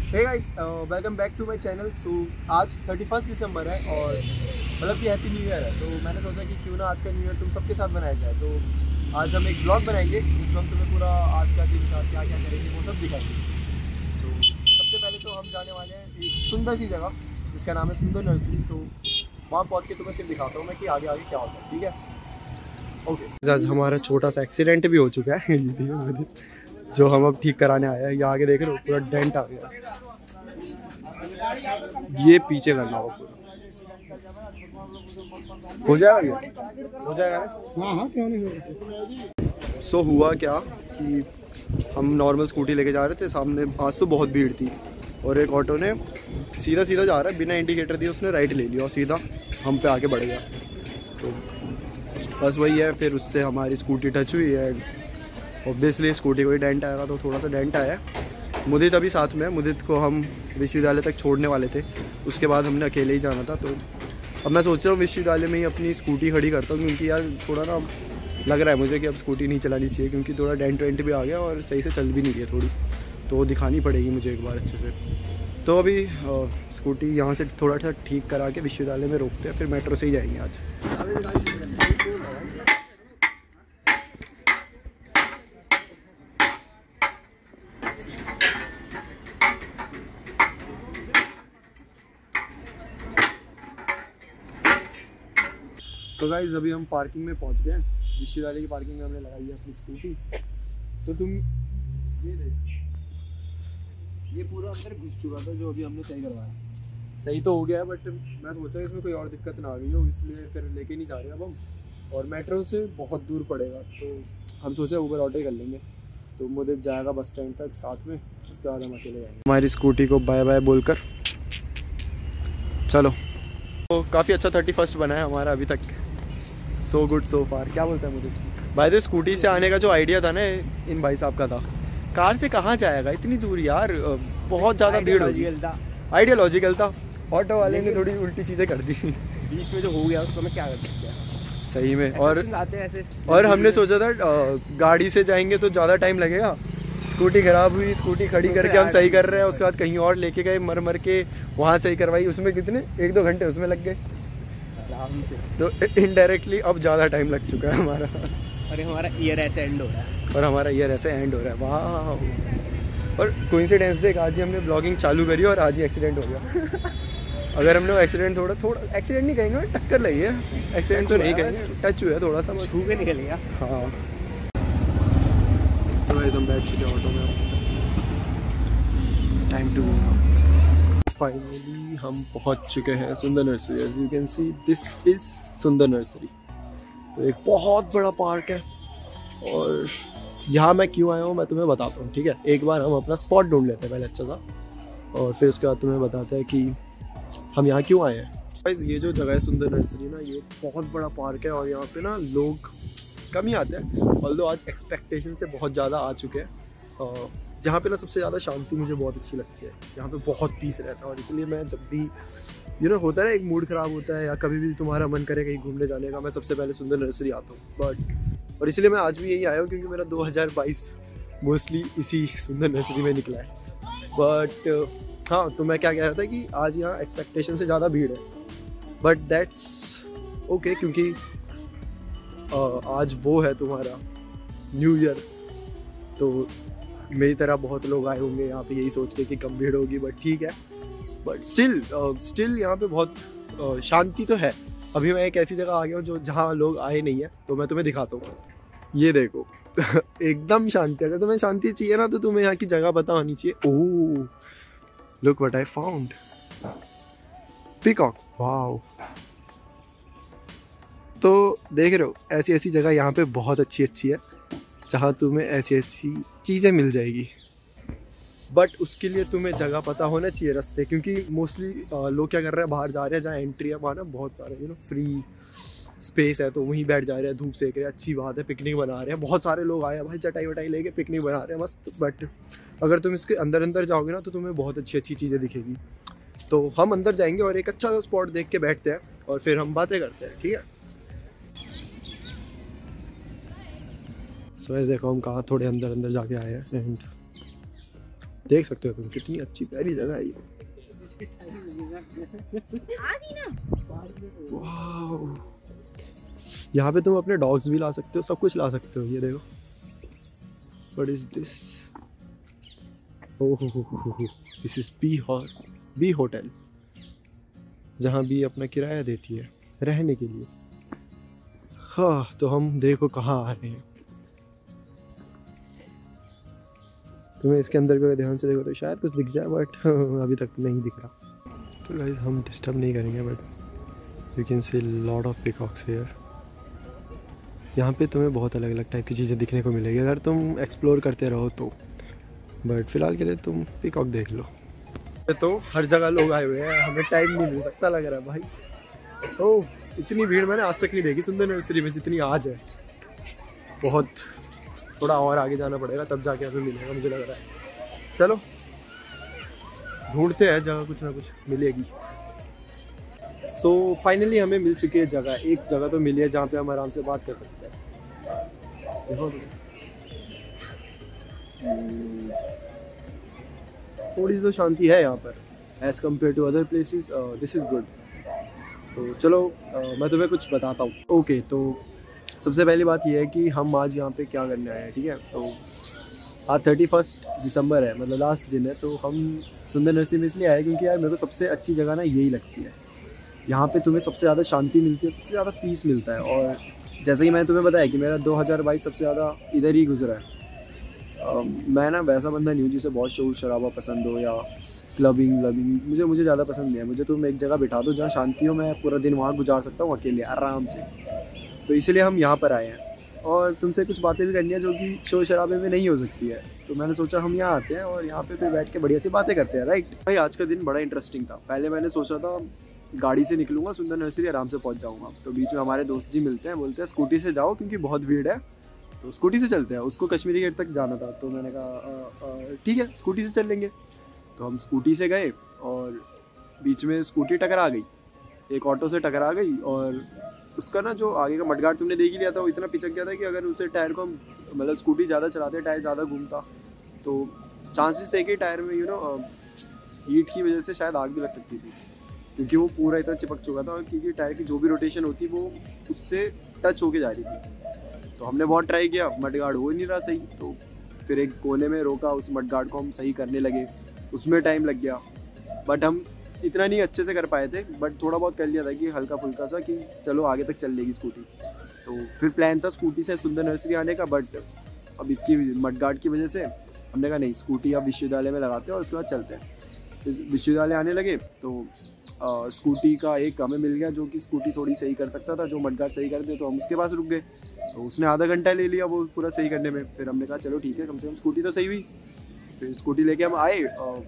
Hey guys, welcome back to my channel. So आज 31 दिसंबर है और मतलब कि हैप्पी न्यू ईयर है। तो मैंने सोचा कि क्यों ना आज का न्यू ईयर तुम सबके साथ बनाया जाए। तो आज हम एक ब्लॉग बनाएंगे जिसमें हम तुम्हें पूरा आज का दिन का क्या क्या करेंगे वो सब दिखाएंगे। तो सबसे पहले तो हम जाने वाले हैं एक सुंदर सी जगह जिसका नाम है सुंदर नर्सरी। तो वहाँ पहुँच के तुम्हें फिर दिखाता हूँ मैं कि आगे आगे क्या होता है। ठीक है, ओके। आज हमारा छोटा सा एक्सीडेंट भी हो चुका है जो हम अब ठीक कराने आए हैं। ये आगे देख रहे हो पूरा डेंट आ गया, ये पीछे करना होगा पूरा। हो जाएगा, हो जाएगा ना? हाँ हाँ, क्यों नहीं होगा। सो हुआ क्या कि हम नॉर्मल स्कूटी लेके जा रहे थे, सामने आज तो बहुत भीड़ थी और एक ऑटो ने सीधा सीधा जा रहा है बिना इंडिकेटर दिए, उसने राइट ले लिया और सीधा हम पे आके बढ़ गया। तो बस वही है, फिर उससे हमारी स्कूटी टच हुई है। ऑब्वियसली स्कूटी को ही डेंट आएगा, तो थोड़ा सा डेंट आया है। मुदित अभी साथ में है, मुदित को हम विश्वविद्यालय तक छोड़ने वाले थे, उसके बाद हमने अकेले ही जाना था। तो अब मैं सोच रहा हूँ विश्वविद्यालय में ही अपनी स्कूटी खड़ी करता हूँ, क्योंकि यार थोड़ा ना लग रहा है मुझे कि अब स्कूटी नहीं चलानी चाहिए, क्योंकि थोड़ा डेंट वेंट भी आ गया और सही से चल भी नहीं रही है थोड़ी, तो दिखानी पड़ेगी मुझे एक बार अच्छे से। तो अभी स्कूटी यहाँ से थोड़ा सा ठीक करा के विश्वविद्यालय में रोकते हैं, फिर मेट्रो से ही जाएंगे आज। तो गाइस अभी हम पार्किंग में पहुंच गए हैं। विश्वविद्यालय की पार्किंग में हमने लगाई है अपनी स्कूटी। तो तुम ये देखो, ये पूरा अंदर घुस चुका था जो अभी हमने सही करवाया। सही तो हो गया है, बट मैं सोचा इसमें कोई और दिक्कत ना आ गई हो, इसलिए फिर लेके नहीं जा रहे अब हम। और मेट्रो से बहुत दूर पड़ेगा, तो हम सोचे ऊबर ऑटो ही कर लेंगे। तो मुझे जाएगा बस स्टैंड तक साथ में, उसके बाद हम अकेले जाएंगे। हमारी स्कूटी को बाय बाय बोलकर चलो। तो काफ़ी अच्छा 31 बना है हमारा अभी तक। So good so far. क्या बोलता है मुझे भाई? तो स्कूटी से आने का जो आइडिया था ना इन भाई साहब का था, कार से कहाँ जाएगा इतनी दूर यार, बहुत ज़्यादा भीड़ होगी। आइडियोलॉजिकल था, ऑटो वाले ने थोड़ी उल्टी चीज़ें कर दी बीच में जो हो गया उसको मैं क्या कर सकता है सही में। और हमने सोचा था गाड़ी से जाएंगे तो ज़्यादा टाइम लगेगा, स्कूटी ख़राब हुई, स्कूटी खड़ी करके हम सही कर रहे हैं, उसके बाद कहीं और लेके गए, मर के वहाँ सही करवाई, उसमें कितने 1-2 घंटे उसमें लग गए। तो इनडायरेक्टली अब ज़्यादा टाइम लग चुका है हमारा। और हमारा ईयर ऐसे एंड हो रहा है वाह। और कोइंसिडेंस देख, आज ही हमने ब्लॉगिंग चालू करी और आज ही एक्सीडेंट हो गया अगर हमने वो एक्सीडेंट थोड़ा एक्सीडेंट नहीं कहेंगे, टक्कर लगी है, एक्सीडेंट तो नहीं कहेंगे, टच हुआ है थोड़ा सा, बस छू के निकल गया। हाँ तो गाइस हम बैठ चुके हैं ऑटो में, टाइम टू फाइनली हम पहुंच चुके हैं Sunder Nursery. As you can see this is Sunder Nursery. तो एक बहुत बड़ा पार्क है और यहाँ मैं क्यों आया हूँ मैं तुम्हें बताता हूँ, ठीक है? एक बार हम अपना स्पॉट ढूंढ लेते हैं पहले अच्छा सा, और फिर उसके बाद तुम्हें बताते हैं कि हम यहाँ क्यों आए हैं। गाइस ये जो जगह है सुंदर नर्सरी ना, ये बहुत बड़ा पार्क है और यहाँ पे ना लोग कम ही आते हैं, ऑल्दो आज एक्सपेक्टेशन से बहुत ज़्यादा आ चुके हैं। जहाँ पे ना सबसे ज़्यादा शांति मुझे बहुत अच्छी लगती है, यहाँ पे बहुत पीस रहता है, और इसलिए मैं जब भी होता है एक मूड ख़राब होता है या कभी भी तुम्हारा मन करे कहीं घूमने जाने का, मैं सबसे पहले सुंदर नर्सरी आता हूँ। और इसलिए मैं आज भी यही आया हूँ, क्योंकि मेरा 2022 मोस्टली इसी सुंदर नर्सरी में निकला है। बट हाँ, तो मैं क्या कह रहा था कि आज यहाँ एक्सपेक्टेशन से ज़्यादा भीड़ है, बट दैट्स ओके, क्योंकि आज वो है तुम्हारा न्यू ईयर। तो मेरी तरह बहुत लोग आए होंगे यहाँ पे यही सोच के कि कम भीड़ होगी, बट ठीक है। बट स्टिल यहाँ पे बहुत शांति तो है। अभी मैं एक ऐसी जगह आ गया हूँ जो जहाँ लोग आए नहीं है, तो मैं तुम्हें दिखाता हूँ। ये देखो एकदम शांति। अगर तुम्हें शांति चाहिए ना, तो तुम्हें यहाँ की जगह पता होनी चाहिए। Oh look what I found, peacock, wow. तो देख रहे हो, ऐसी ऐसी जगह यहाँ पे बहुत अच्छी है, जहाँ तुम्हें ऐसी ऐसी चीज़ें मिल जाएगी। बट उसके लिए तुम्हें जगह पता होना चाहिए, रास्ते, क्योंकि मोस्टली लोग क्या कर रहे हैं, बाहर जा रहे हैं, जहाँ एंट्री है वहाँ ना बहुत सारे फ्री स्पेस है, तो वहीं बैठ जा रहे हैं, धूप सेक रहे हैं, अच्छी बात है, पिकनिक बना रहे हैं। बहुत सारे लोग आए हैं भाई, चटाई वटाई लेके पिकनिक बना रहे हैं, मस्त। बट अगर तुम इसके अंदर जाओगे ना, तो तुम्हें बहुत अच्छी चीज़ें दिखेगी। तो हम अंदर जाएंगे और एक अच्छा सा स्पॉट देख के बैठते हैं और फिर हम बातें करते हैं, ठीक है? सो ऐसे देखो हम कहाँ थोड़े अंदर जाके आए हैं, एंड देख सकते हो तुम कितनी अच्छी प्यारी जगह है ये। वाह, यहाँ पे तुम अपने डॉग्स भी ला सकते हो, सब कुछ ला सकते हो। ये देखो, what is this? Oh, this is bee hotel, जहाँ बी अपना किराया देती है रहने के लिए। हाँ, तो हम देखो कहाँ आ रहे हैं। तुम्हें इसके अंदर भी ध्यान से देखो तो शायद कुछ दिख जाए, बट अभी तक नहीं दिख रहा। तो गाइस हम डिस्टर्ब नहीं करेंगे, but you can see lot of peacocks here. यहाँ पे तुम्हें बहुत अलग अलग टाइप की चीज़ें दिखने को मिलेगी अगर तुम एक्सप्लोर करते रहो तो, बट फिलहाल के लिए तुम पीकॉक देख लो। तो हर जगह लोग आए हुए हैं, हमें टाइम नहीं मिल सकता लग रहा है भाई। ओह, इतनी भीड़ मैंने आज तक नहीं देखी सुंदर नर्सरी में जितनी आज है। बहुत थोड़ा और आगे जाना पड़ेगा तब जाके हमें मिलेगा मुझे लग रहा है। चलो ढूंढते हैं जगह, कुछ ना कुछ मिलेगी। सो फाइनली हमें मिल चुकी है जगह। एक जगह तो मिली है जहाँ पे हम आराम से बात कर सकते हैं। देखो थोड़ी तो शांति है यहाँ पर as compare to other places. This is good. तो चलो मैं तुम्हें कुछ बताता हूँ। ओके, तो सबसे पहली बात यह है कि हम आज यहाँ पे क्या करने आए हैं, ठीक है। तो आज 31 दिसंबर है, मतलब लास्ट दिन है। तो हम सुंदर नर्सरी में इसलिए आए क्योंकि यार मेरे को सबसे अच्छी जगह ना यही लगती है। यहाँ पे तुम्हें सबसे ज़्यादा शांति मिलती है, सबसे ज़्यादा पीस मिलता है। और जैसे कि मैंने तुम्हें बताया कि मेरा 2022 सबसे ज़्यादा इधर ही गुजरा है। मैं ना वैसा बंदा नहीं हूँ जिसे बहुत शोर शराबा पसंद हो या क्लबिंग मुझे ज़्यादा पसंद नहीं है। मुझे तुम एक जगह बिठा दो जहाँ शांति हो, मैं पूरा दिन वहाँ गुजार सकता हूँ अकेले आराम से। तो इसलिए हम यहाँ पर आए हैं और तुमसे कुछ बातें भी करनी है जो कि शोर शराबे में नहीं हो सकती है। तो मैंने सोचा हम यहाँ आते हैं और यहाँ पे फिर बैठ के बढ़िया सी बातें करते हैं, राइट भाई। आज का दिन बड़ा इंटरेस्टिंग था। पहले मैंने सोचा था गाड़ी से निकलूंगा सुंदर नर्सरी, आराम से पहुँच जाऊँगा। तो बीच में हमारे दोस्त जी मिलते हैं, बोलते हैं स्कूटी से जाओ क्योंकि बहुत भीड़ है, तो स्कूटी से चलते हैं। उसको कश्मीरी गेट तक जाना था, तो मैंने कहा ठीक है स्कूटी से चल लेंगे। तो हम स्कूटी से गए और बीच में स्कूटी टकरा गई, एक ऑटो से टकरा गई। और उसका ना जो आगे का मडगार्ड तुमने देख ही लिया था, वो इतना पिचक गया था कि अगर उसे टायर को मतलब स्कूटी ज़्यादा चलाते, टायर ज़्यादा घूमता तो चांसेस थे कि टायर में हीट की वजह से शायद आग भी लग सकती थी, क्योंकि वो पूरा इतना चिपक चुका था। और क्योंकि टायर की जो भी रोटेशन होती वो उससे टच होके जा रही थी। तो हमने बहुत ट्राई किया, मडगार्ड हो ही नहीं रहा सही। तो फिर एक कोने में रोका, उस मडगार्ड को हम सही करने लगे, उसमें टाइम लग गया। बट हम इतना नहीं अच्छे से कर पाए थे, बट थोड़ा बहुत कर लिया था कि हल्का फुल्का सा कि चलो आगे तक चल लेगी स्कूटी। तो फिर प्लान था स्कूटी से सुंदर नर्सरी आने का, बट अब इसकी मडगार्ड की वजह से हमने कहा नहीं, स्कूटी अब विश्वविद्यालय में लगाते हैं और उसके बाद चलते हैं। फिर विश्वविद्यालय आने लगे तो स्कूटी का एक हमें मिल गया जो कि स्कूटी थोड़ी सही कर सकता था, जो मडगार्ड सही कर दे। तो हम उसके पास रुक गए, तो उसने आधा घंटा ले लिया वो पूरा सही करने में। फिर हमने कहा चलो ठीक है, कम से कम स्कूटी तो सही हुई। फिर स्कूटी लेके हम आए,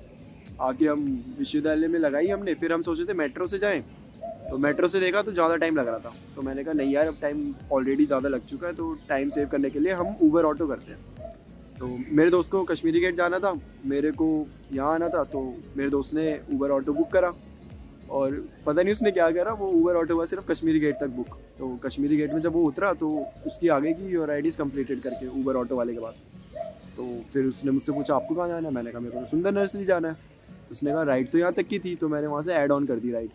आके हम विश्वविद्यालय में लगाई हमने। फिर हम सोचे थे मेट्रो से जाएं, तो मेट्रो से देखा तो ज़्यादा टाइम लग रहा था। तो मैंने कहा नहीं यार, अब टाइम ऑलरेडी ज़्यादा लग चुका है, तो टाइम सेव करने के लिए हम ऊबर ऑटो करते हैं। तो मेरे दोस्त को कश्मीरी गेट जाना था, मेरे को यहाँ आना था, तो मेरे दोस्त ने ऊबर ऑटो बुक करा। और पता नहीं उसने क्या करा, वो ऊबर ऑटो हुआ सिर्फ कश्मीरी गेट तक बुक। तो कश्मीरी गेट में जब वो उतरा तो उसकी आगे की योर आईडीज़ कंप्लीटेड करके ऊबर ऑटो वाले के पास। तो फिर उसने मुझसे पूछा आपको कहाँ जाना है। मैंने कहा मेरे को सुंदर नर्सरी जाना है। तो उसने कहा राइड तो यहाँ तक की थी, तो मैंने वहाँ से ऐड ऑन कर दी राइड।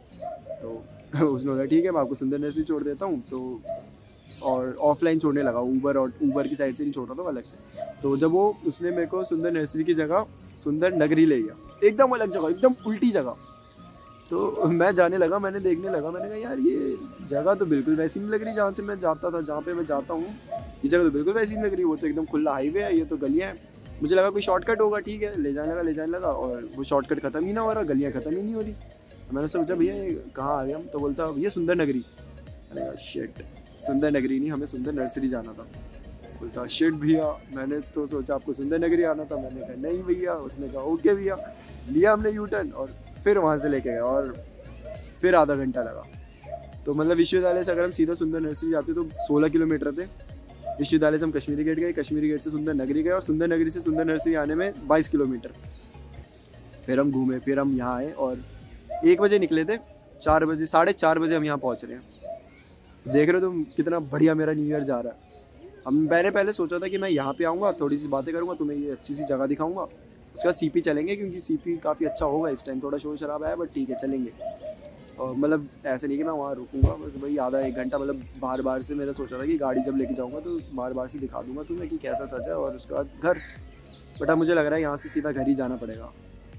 तो उसने बोला ठीक है मैं आपको सुंदर नर्सरी छोड़ देता हूँ। तो और ऑफलाइन छोड़ने लगा, ऊबर की साइड से नहीं छोड़ रहा था, अलग से। तो जब वो उसने मेरे को सुंदर नर्सरी की जगह सुंदर नगरी ले गया, एकदम अलग जगह, एकदम उल्टी जगह। तो मैं जाने लगा, मैंने देखने लगा, मैंने कहा यार ये जगह तो बिल्कुल वैसी नहीं लग रही जहाँ से मैं जाता था, जहाँ पे मैं जाता हूँ। ये जगह तो बिल्कुल वैसी नहीं लग रही, वो तो एकदम खुला हाईवे है, ये तो गलियाँ हैं। मुझे लगा कोई शॉर्टकट होगा, ठीक है ले जाने लगा और वो शॉर्टकट खत्म ही ना हो रहा, गलियाँ खत्म ही नहीं हो रही। तो मैंने सोचा भैया ये कहाँ आ गए हम। तो बोलता भैया सुंदर नगरी। मैंने कहा शिट, सुंदर नगरी नहीं, हमें सुंदर नर्सरी जाना था। बोलता शिट भैया, मैंने तो सोचा आपको सुंदर नगरी आना था। मैंने कहा नहीं भैया। उसने कहा ओके भैया। लिया हमने यू टर्न और फिर वहाँ से लेके गया और फिर आधा घंटा लगा। तो मतलब विश्वविद्यालय से अगर हम सीधा सुंदर नर्सरी जाते तो 16 किलोमीटर थे। विश्वविद्यालय से हम कश्मीरी गेट गए, कश्मीरी गेट से सुंदर नगरी गए और सुंदर नगरी से सुंदर नर्सरी आने में 22 किलोमीटर। फिर हम घूमे, फिर हम यहाँ आए और 1 बजे निकले थे, 4 बजे 4:30 बजे हम यहाँ पहुँच रहे हैं। देख रहे हो तुम कितना बढ़िया मेरा न्यू ईयर जा रहा है। मैंने पहले सोचा था कि मैं यहाँ पे आऊँगा, थोड़ी सी बातें करूँगा, तुम्हें ये अच्छी सी जगह दिखाऊँगा, उसके बाद सीपी चलेंगे, क्योंकि सीपी काफ़ी अच्छा होगा इस टाइम, थोड़ा शोर शराबा है बट ठीक है चलेंगे। और मतलब ऐसे नहीं कि मैं वहाँ रुकूंगा, बस भाई आधा एक घंटा, मतलब बार बार से मेरा सोचा था कि गाड़ी जब लेके जाऊँगा तो बार बार से दिखा दूँगा तुम्हें कि कैसा सच है, और उसके बाद घर। बट अब मुझे लग रहा है यहाँ से सीधा घर ही जाना पड़ेगा,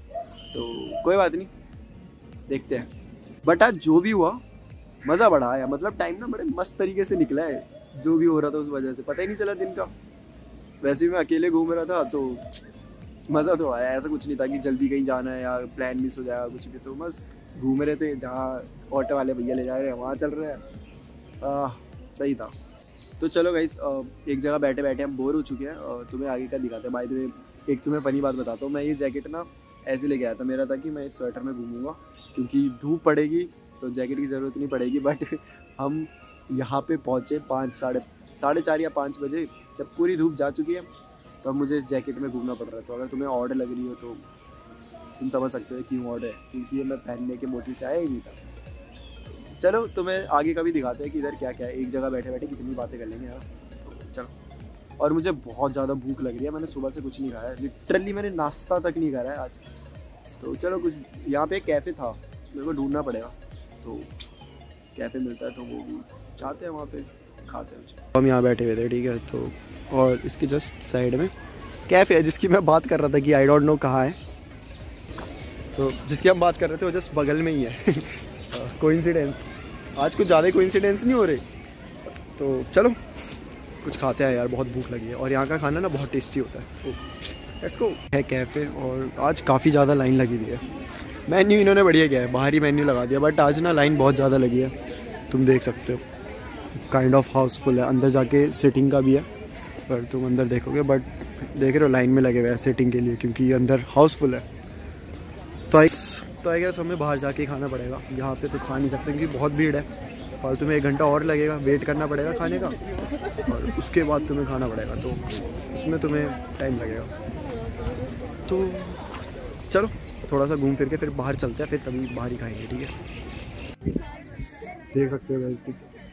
तो कोई बात नहीं, देखते हैं। बट आज जो भी हुआ मज़ा बड़ा आया, मतलब टाइम ना बड़े मस्त तरीके से निकला है, जो भी हो रहा था उस वजह से पता ही नहीं चला दिन का। वैसे भी मैं अकेले घूम रहा था तो मज़ा तो आया, ऐसा कुछ नहीं था कि जल्दी कहीं जाना है या प्लान मिस हो जाएगा कुछ भी, तो मस्त घूम रहे थे, जहाँ ऑटो वाले भैया ले जा रहे हैं वहाँ चल रहे हैं। सही था। तो चलो गाइस, एक जगह बैठे बैठे हम बोर हो चुके हैं, तुम्हें आगे का दिखाते हैं। बाय द वे एक तुम्हें फ़नी बात बताता हूँ, मैं ये जैकेट ना ऐसे लेके आया था, मेरा था कि मैं इस स्वेटर में घूमूंगा क्योंकि धूप पड़ेगी तो जैकेट की ज़रूरत नहीं पड़ेगी। बट हम यहाँ पे पहुँचे 4:30 या 5 बजे, जब पूरी धूप जा चुकी है, तो अब मुझे इस जैकेट में घूमना पड़ रहा है। तो अगर तुम्हें ऑड लग रही हो तो तुम समझ सकते हो क्यों ऑड है, क्योंकि ये मैं पहनने के मोटिव से आया ही नहीं था। चलो तुम्हें आगे का भी दिखाते हैं कि इधर क्या क्या है, एक जगह बैठे बैठे कितनी बातें कर लेंगे यार। तो चलो, और मुझे बहुत ज़्यादा भूख लग रही है, मैंने सुबह से कुछ नहीं खाया, लिटरली मैंने नाश्ता तक नहीं करा है आज। तो चलो कुछ, यहाँ पे एक कैफ़े था, मेरे को ढूंढना पड़ेगा, तो कैफ़े मिलता है तो वो भी चाहते हैं, वहाँ पे खाते हैं। हम यहाँ बैठे हुए थे, ठीक है, तो और इसके जस्ट साइड में कैफ़े है जिसकी मैं बात कर रहा था कि आई डोंट नो कहाँ है, तो जिसकी हम बात कर रहे थे वो जस्ट बगल में ही है। कोइंसिडेंस, आज कुछ ज़्यादा कोइंसिडेंस नहीं हो रहे। तो चलो कुछ खाते हैं यार, बहुत भूख लगी है, और यहाँ का खाना ना बहुत टेस्टी होता है। तो लेट्स गो। है कैफ़े, और आज काफ़ी ज़्यादा लाइन लगी हुई है। मेन्यू इन्होंने बढ़िया किया है, बाहर ही मेन्यू लगा दिया, बट आज ना लाइन बहुत ज़्यादा लगी है, तुम देख सकते हो। काइंड ऑफ हाउसफुल है, अंदर जाके सिटिंग का भी है, पर तुम अंदर देखोगे, बट देख रहे हो लाइन में लगे हुए हैं सिटिंग के लिए, क्योंकि ये अंदर हाउसफुल है। तो आई गेस हमें बाहर जाके खाना पड़ेगा, यहाँ पे तो खा नहीं सकते क्योंकि बहुत भीड़ है। फालतू में 1 घंटा और लगेगा, वेट करना पड़ेगा खाने का, और उसके बाद तुम्हें खाना पड़ेगा, तो उसमें तुम्हें टाइम लगेगा। तो चलो थोड़ा सा घूम फिर के फिर बाहर चलते हैं, फिर तभी बाहर ही खाएंगे, ठीक है। देख सकते हो गाइस,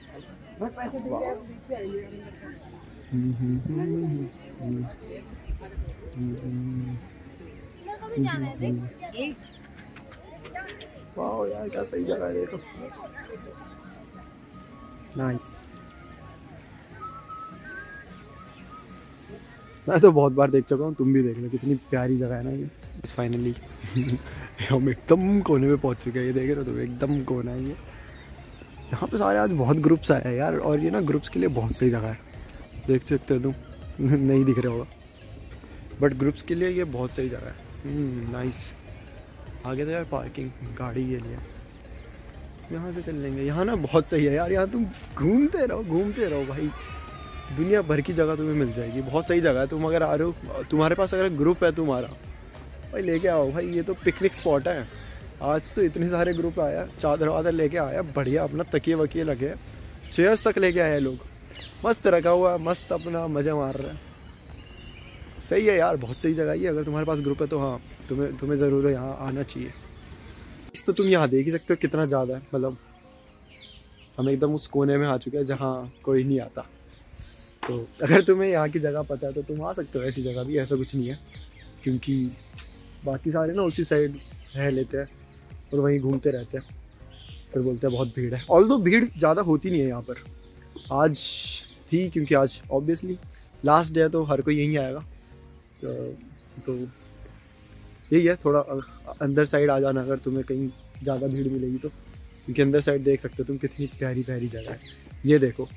वाह यार क्या सही जगह है, देखो नाइस। मैं तो बहुत बार देख चुका हूँ, तुम भी देख लो कितनी प्यारी जगह है ना ये। फाइनली हम एकदम कोने में पहुँच चुके हैं, ये देख रहे हो तुम, एकदम कोना है ये। यहाँ पे सारे आज बहुत ग्रुप्स आए हैं यार, और ये ना ग्रुप्स के लिए बहुत सही जगह है, देख सकते हो तुम। नहीं दिख रहा होगा, बट ग्रुप्स के लिए ये बहुत सही जगह है। नाइस। आगे तो यार पार्किंग गाड़ी के लिए, यहाँ से चल लेंगे। यहाँ ना बहुत सही है यार, यहाँ तुम घूमते रहो भाई, दुनिया भर की जगह तुम्हें मिल जाएगी, बहुत सही जगह है। तुम अगर आ रहे हो, तुम्हारे पास अगर ग्रुप है तुम्हारा, भाई लेके आओ भाई, ये तो पिकनिक स्पॉट है। आज तो इतने सारे ग्रुप आया, चादर वादर लेके आया, बढ़िया अपना तकिए वकिए लगे, चेयर्स तक लेके आए लोग, मस्त रखा हुआ, मस्त अपना मज़े मार रहे हैं। सही है यार, बहुत सही जगह है। अगर तुम्हारे पास ग्रुप है तो हाँ, तुम्हें ज़रूर यहाँ आना चाहिए। तो तुम यहाँ देख ही सकते हो कितना ज़्यादा है, मतलब हम एकदम उस कोने में आ चुके हैं जहाँ कोई नहीं आता। तो अगर तुम्हें यहाँ की जगह पता है तो तुम आ सकते हो, ऐसी जगह भी, ऐसा कुछ नहीं है, क्योंकि बाकी सारे ना उसी साइड रह लेते हैं और वहीं घूमते रहते हैं, फिर बोलते हैं बहुत भीड़ है। ऑल्दो भीड़ ज़्यादा होती नहीं है यहाँ पर, आज थी क्योंकि आज ऑब्वियसली लास्ट डे है तो हर कोई यहीं आएगा। तो यही है, थोड़ा अंदर साइड आ जाना अगर तुम्हें कहीं ज़्यादा भीड़ मिलेगी तो, क्योंकि अंदर साइड देख सकते हो तुम कितनी प्यारी प्यारी जगह है। ये देखो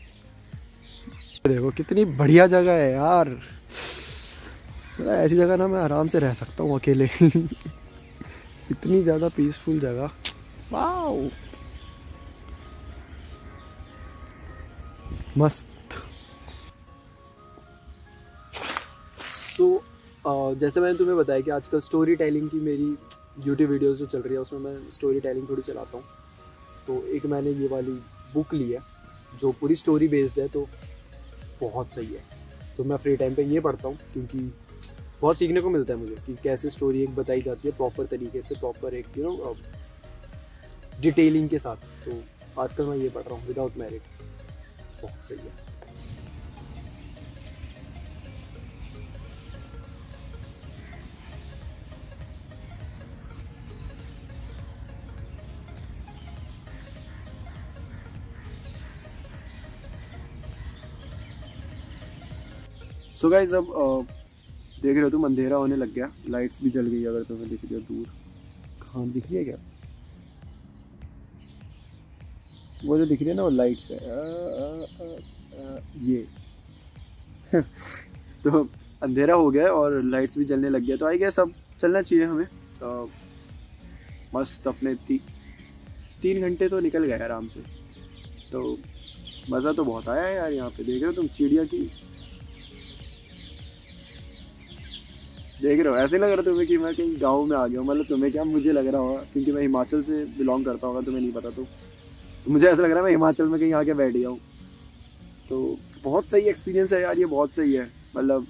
कितनी बढ़िया जगह है यार, ऐसी जगह ना मैं आराम से रह सकता हूँ अकेले। इतनी ज़्यादा पीसफुल जगह, वाओ मस्त। तो जैसे मैंने तुम्हें बताया कि आजकल स्टोरी टेलिंग की मेरी यूट्यूब वीडियोस जो चल रही है उसमें मैं स्टोरी टेलिंग थोड़ी चलाता हूँ। तो एक मैंने ये वाली बुक ली है जो पूरी स्टोरी बेस्ड है, तो बहुत सही है। तो मैं फ्री टाइम पे ये पढ़ता हूँ क्योंकि बहुत सीखने को मिलता है मुझे कि कैसे स्टोरी एक बताई जाती है प्रॉपर तरीके से, प्रॉपर एक डिटेलिंग के साथ। तो आजकल मैं ये पढ़ रहा हूँ, विदाउट मैरिड, बहुत सही है। सो गाइस अब देख रहे हो तुम, अंधेरा होने लग गया, लाइट्स भी जल गई। अगर तुम्हें दिख रही है दूर, कहाँ दिख रही है क्या, वो जो दिख रही है ना वो लाइट्स है ये तो अंधेरा हो गया और लाइट्स भी जलने लग गया, तो आई गेस अब चलना चाहिए हमें। मस्त अपने 3 घंटे तो निकल गए आराम से। तो मज़ा तो बहुत आया है यार। यहाँ पे देख रहे हो तुम चिड़िया की, देख रहे हो, ऐसे लग रहा तुम्हें कि मैं कहीं गांव में आ गया हूँ। मतलब तुम्हें क्या, मुझे लग रहा होगा क्योंकि मैं हिमाचल से बिलोंग करता हूँ, तुम्हें नहीं पता तो मुझे ऐसा लग रहा है मैं हिमाचल में कहीं आके बैठ गया हूँ। तो बहुत सही एक्सपीरियंस है यार, ये बहुत सही है। मतलब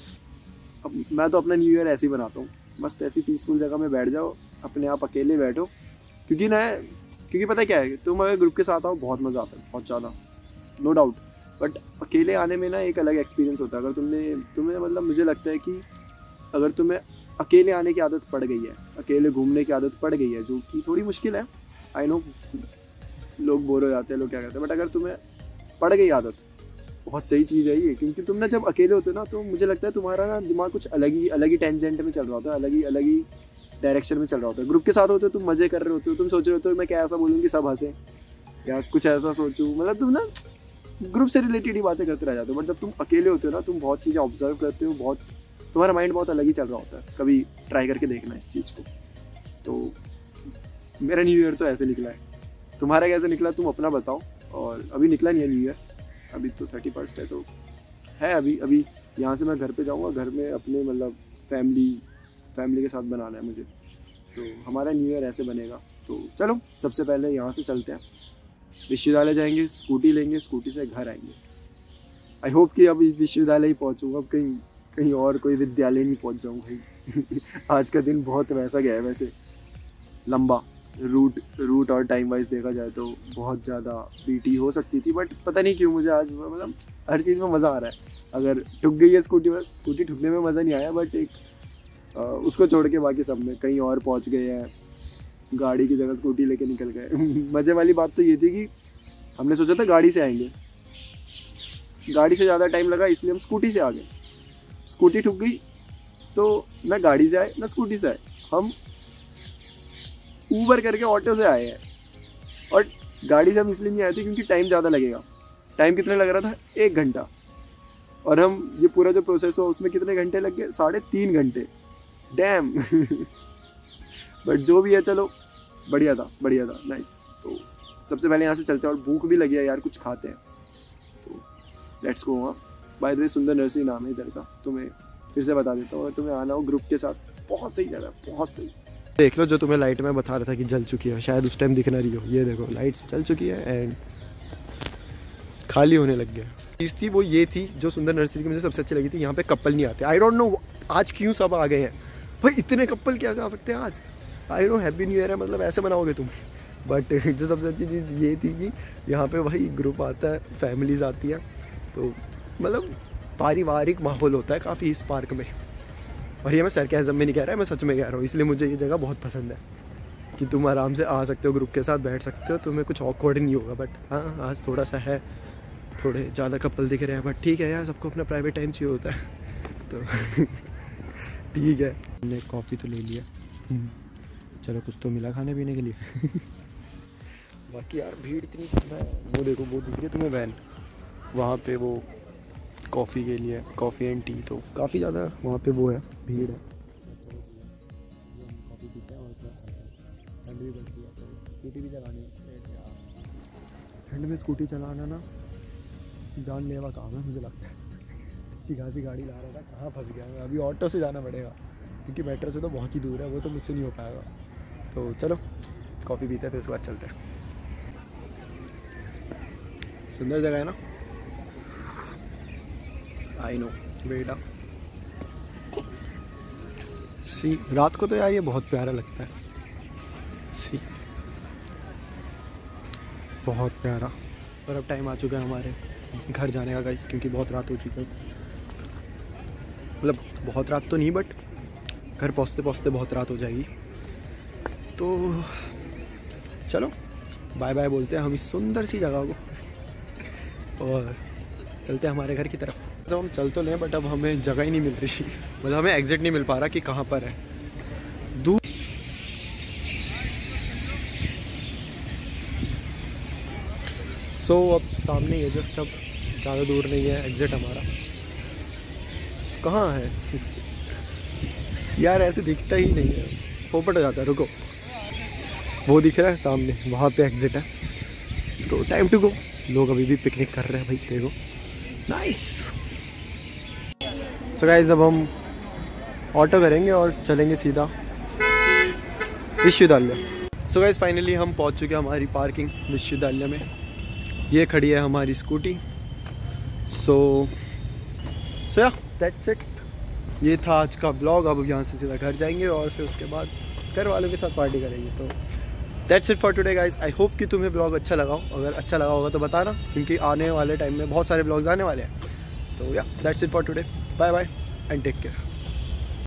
अब मैं तो अपना न्यू ईयर ऐसे ही बनाता हूँ, मस्त ऐसी पीसफुल जगह में बैठ जाओ, अपने आप अकेले बैठो। क्योंकि पता क्या है, तुम अगर ग्रुप के साथ आओ बहुत मज़ा आता है, बहुत ज़्यादा, नो डाउट। बट अकेले आने में ना एक अलग एक्सपीरियंस होता है। अगर तुम्हें मतलब मुझे लगता है कि अगर तुम्हें अकेले आने की आदत पड़ गई है, अकेले घूमने की आदत पड़ गई है, जो कि थोड़ी मुश्किल है, आई नो, लोग बोर हो जाते हैं, लोग क्या कहते हैं, बट अगर तुम्हें पड़ गई आदत, बहुत सही चीज़ है ये। क्योंकि तुम ना जब अकेले होते हो ना, तो मुझे लगता है तुम्हारा ना दिमाग कुछ अलग ही टेंजेंट में चल रहा होता है, अलग ही डायरेक्शन में चल रहा होता है। ग्रुप के साथ होते हो, तुम मज़े कर रहे होते हो, तुम सोच रहे होते हो मैं क्या ऐसा बोलूँ कि सब हंसे, या कुछ ऐसा सोचूं। मतलब तुम ना ग्रुप से रिलेटेड ही बातें करते रह जाते हो। बट जब तुम अकेले होते हो ना, तुम बहुत चीज़ें ऑब्जर्व करते हो, बहुत तुम्हारा माइंड बहुत अलग ही चल रहा होता है। कभी ट्राई करके देखना इस चीज़ को। तो मेरा न्यू ईयर तो ऐसे निकला है, तुम्हारा कैसे निकला तुम अपना बताओ। और अभी निकला नहीं है न्यू ईयर, अभी तो 31 है, तो है अभी यहाँ से मैं घर पे जाऊँगा, घर में अपने मतलब फैमिली के साथ बनाना है मुझे। तो हमारा न्यू ईयर ऐसे बनेगा। तो चलो सबसे पहले यहाँ से चलते हैं, विश्वविद्यालय जाएंगे, स्कूटी लेंगे, स्कूटी से घर आएंगे। आई होप कि अभी विश्वविद्यालय ही पहुँचूँगा, अब कहीं और कोई विद्यालय नहीं पहुँच जाऊँ भाई आज का दिन बहुत वैसा गया है, वैसे लंबा रूट और टाइम वाइज देखा जाए तो बहुत ज़्यादा पीटी हो सकती थी। बट पता नहीं क्यों मुझे आज मतलब हर चीज़ में मज़ा आ रहा है। अगर ठुक गई है स्कूटी ठुकने में मज़ा नहीं आया, बट एक उसको छोड़ के बाकी सब में कहीं और पहुंच गए हैं, गाड़ी की जगह स्कूटी लेके निकल गए मज़े वाली बात तो ये थी कि हमने सोचा था गाड़ी से आएंगे, गाड़ी से ज़्यादा टाइम लगा, इसलिए हम स्कूटी से आ गए। स्कूटी ठुक गई तो ना गाड़ी से आए ना स्कूटी से आए, हम ऊबर करके ऑटो से आए हैं। और गाड़ी से हम इसलिए नहीं आए थे क्योंकि टाइम ज़्यादा लगेगा। टाइम कितना लग रहा था, 1 घंटा, और हम ये पूरा जो प्रोसेस हो उसमें कितने घंटे लग गए, 3.5 घंटे। डैम बट जो भी है, चलो बढ़िया था नाइस। तो सबसे पहले यहाँ से चलते हैं, और भूख भी लगी है यार, कुछ खाते हैं। तो लेट्स गो। वहाँ बाय द वे सुंदर नर्सरी नाम है इधर का, तुम्हें फिर से बता देता हूँ। अगर तुम्हें आना हो ग्रुप के साथ, बहुत सही जगह, बहुत सही। देख लो जो तुम्हें लाइट में बता रहा था कि जल चुकी है, शायद उस टाइम दिख ना रही हो, ये देखो लाइट्स जल चुकी है एंड खाली होने लग गया। चीज़ थी वो ये थी जो सुंदर नर्सरी की मुझे सबसे अच्छी लगी थी, यहाँ पे कपल नहीं आते। आई डोंट नो आज क्यों सब आ गए हैं भाई, इतने कपल कैसे आ सकते हैं आज। I know happy new year है, मतलब ऐसे बनाओगे तुम। बट जो सबसे अच्छी चीज़ ये थी कि यहाँ पे भाई ग्रुप आता है, फैमिलीज आती है, तो मतलब पारिवारिक माहौल होता है काफ़ी इस पार्क में। और ये मैं सरकाज़म में नहीं कह रहा है, मैं सच में कह रहा हूँ। इसलिए मुझे ये जगह बहुत पसंद है कि तुम आराम से आ सकते हो, ग्रुप के साथ बैठ सकते हो, तुम्हें कुछ ऑकवर्ड नहीं होगा। बट हाँ, आज थोड़ा सा है, थोड़े ज़्यादा कपल दिख रहे हैं, बट ठीक है यार, सबको अपना प्राइवेट टाइम चाहिए होता है तो ठीक है। हमने कॉफ़ी तो ले लिया, चलो कुछ तो मिला खाने पीने के लिए बाकी यार भीड़ इतनी है, वो देखो वो दिख रही है तुम्हें वैन, वहाँ पे वो कॉफ़ी के लिए, कॉफ़ी एंड टी, तो काफ़ी ज़्यादा वहाँ पे वो है, भीड़ है। कॉफ़ी पीते हैं और ठंड भी बढ़ती है, तो स्कूटी भी चलानी है। ठंड में स्कूटी चलाना ना जानलेवा काम है मुझे लगता है। अच्छी खासी गाड़ी ला रहा था, कहाँ फंस गया मैं। अभी ऑटो से जाना पड़ेगा क्योंकि मेट्रो से तो बहुत ही दूर है, वो तो मुझसे नहीं हो पाएगा। तो चलो कॉफ़ी पीते हैं, फिर उसके बाद चलते हैं। सुंदर जगह है ना, आई नो बेटा। सी रात को तो यार ये बहुत प्यारा लगता है, सी बहुत प्यारा। और अब टाइम आ चुका है हमारे घर जाने का गाइस, क्योंकि बहुत रात हो चुकी है। मतलब बहुत रात तो नहीं, बट घर पहुँचते पहुँचते बहुत रात हो जाएगी। तो चलो बाय बाय बोलते हैं हम इस सुंदर सी जगह को और चलते हैं हमारे घर की तरफ। तो हम चल तो लें बट अब हमें जगह ही नहीं मिल रही, मतलब हमें एग्जिट नहीं मिल पा रहा कि कहाँ पर है। दूर अब सामने ही है, जस्ट अब ज़्यादा दूर नहीं है एग्जिट हमारा। कहाँ है यार, ऐसे दिखता ही नहीं है, पोपट हो जाता है। रुको, वो दिख रहा है सामने, वहाँ पे एग्जिट है, तो टाइम टू गो। लोग अभी भी पिकनिक कर रहे हैं भाई, देखो नाइस। सो गाइस अब हम ऑटो करेंगे और चलेंगे सीधा विश्वविद्यालय। सो गाइस फाइनली हम पहुंच चुके हैं हमारी पार्किंग विश्वविद्यालय में। ये खड़ी है हमारी स्कूटी। सो या दैट्स इट, ये था आज का ब्लॉग। अब यहाँ से सीधा घर जाएंगे और फिर उसके बाद घर वालों के साथ पार्टी करेंगे। तो that's it for today guys. I hope कि तुम्हें ब्लॉग अच्छा लगा हो। अगर अच्छा लगा होगा तो बताना, क्योंकि आने वाले टाइम में बहुत सारे ब्लॉग्स आने वाले हैं। तो yeah that's it for today, bye bye and take care.